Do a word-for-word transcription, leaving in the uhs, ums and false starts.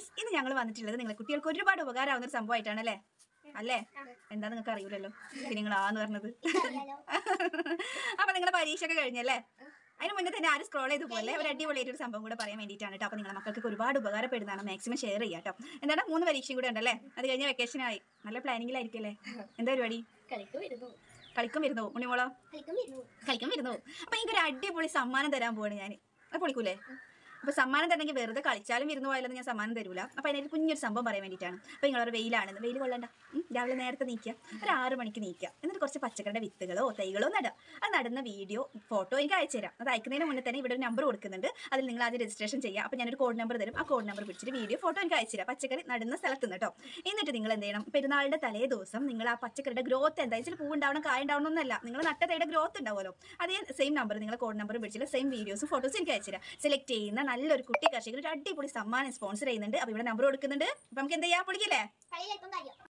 Guys, ഇന്ന് ഞങ്ങൾ വന്നിട്ടുള്ളത് നിങ്ങളെ കുട്ടികൾക്ക് ഒരുപാട് ഉപകാരമാവുന്ന ഒരു സംഭവമായിട്ടാണ് അല്ലേ അല്ലേ എന്താ നിങ്ങൾക്ക് അറിയൂലല്ലോ നിങ്ങൾ ആന്ന് പറഞ്ഞത്. അപ്പൊ നിങ്ങളുടെ പരീക്ഷ ഒക്കെ കഴിഞ്ഞല്ലേ? അതിന് മുന്നേ തന്നെ ആരും സ്ക്രോൾ ചെയ്ത് പോലെ ഒരു അടിപൊളിയായിട്ട് ഒരു സംഭവം കൂടെ പറയാൻ വേണ്ടിയിട്ടാണ് കേട്ടോ. അപ്പൊ നിങ്ങളുടെ മക്കൾക്ക് ഒരുപാട് ഉപകാരപ്പെടുന്നതാണ്. മാക്സിമം ഷെയർ ചെയ്യാം കേട്ടോ. എന്താണ് മൂന്ന് പരീക്ഷയും കൂടെ ഉണ്ടല്ലേ? അത് കഴിഞ്ഞ വെക്കേഷൻ ആയി നല്ല പ്ലാനിങ്ങിലായിരിക്കല്ലേ? എന്താ പരിപാടി? കളിക്കും വരുന്നു ഉണ്ണിമോളോ? കളിക്കും വരുന്നു. അപ്പൊ എനിക്കൊരു അടിപൊളി സമ്മാനം തരാൻ പോവാണ് ഞാൻ. അത് പൊളിക്കൂലേ? അപ്പൊ സമ്മാനം തരണമെങ്കിൽ വെറുതെ കളിച്ചാലും ഇരുന്ന് പോയാലൊന്നും ഞാൻ സമ്മാനം തരൂല. അപ്പൊ അതിനൊരു കുഞ്ഞൊരു സംഭവം പറയാൻ വേണ്ടിയിട്ടാണ്. അപ്പൊ നിങ്ങളൊരു വെയിലാണെന്ന് വെയിൽ കൊള്ളണ്ട, രാവിലെ നേരത്തെ നീക്കുക, ഒരു ആറ് മണിക്ക് നീക്കുക, എന്നിട്ട് കുറച്ച് പച്ചക്കറിയുടെ വിത്തുകളോ തൈകളോ നടുക. അത് നടുന്ന വീഡിയോ ഫോട്ടോ എനിക്ക് അയച്ചു തരാം. അത് അയക്കുന്നതിന് മുന്നേ തന്നെ ഇവിടെ ഒരു നമ്പർ കൊടുക്കുന്നുണ്ട്. അതിൽ നിങ്ങൾ ആദ്യം രജിസ്ട്രേഷൻ ചെയ്യുക. അപ്പൊ ഞാനൊരു കോഡ് നമ്പർ തരും. ആ കോഡ് നമ്പർ പിടിച്ചിട്ട് വീഡിയോ ഫോട്ടോ എനിക്ക് അയച്ചു തരാം, പച്ചക്കറി നടുന്ന സ്ഥലത്ത് നിന്ന് കേട്ടോ. എന്നിട്ട് നിങ്ങൾ എന്ത് ചെയ്യണം? പെരുന്നാളിന്റെ തലേ ദിവസം നിങ്ങൾ ആ പച്ചക്കറിയുടെ ഗ്രോത്ത് എന്താ വെച്ചാൽ പൂ ഉണ്ടാവണം കായ ഉണ്ടാവണം എന്നല്ല, നിങ്ങൾ നട്ട തൈയുടെ ഗ്രോത്ത് ഉണ്ടാവുമല്ലോ, അതേ സെയിം നമ്പർ നിങ്ങൾ കോഡ് നമ്പർ പിടിച്ചിട്ട് സെയിം വീഡിയോസും ഫോട്ടോസും എനിക്ക് അയച്ചു തരാം. സെലക്ട് ചെയ്യുന്ന നല്ലൊരു കുട്ടി കർഷകർ ഒരു അടിപൊളി സമ്മാനം സ്പോൺസർ ചെയ്യുന്നുണ്ട്. അപ്പൊ ഇവിടെ നമ്പർ കൊടുക്കുന്നുണ്ട്. അപ്പൊ നമുക്ക് എന്ത് ചെയ്യാം? പൊളിക്കില്ലേ?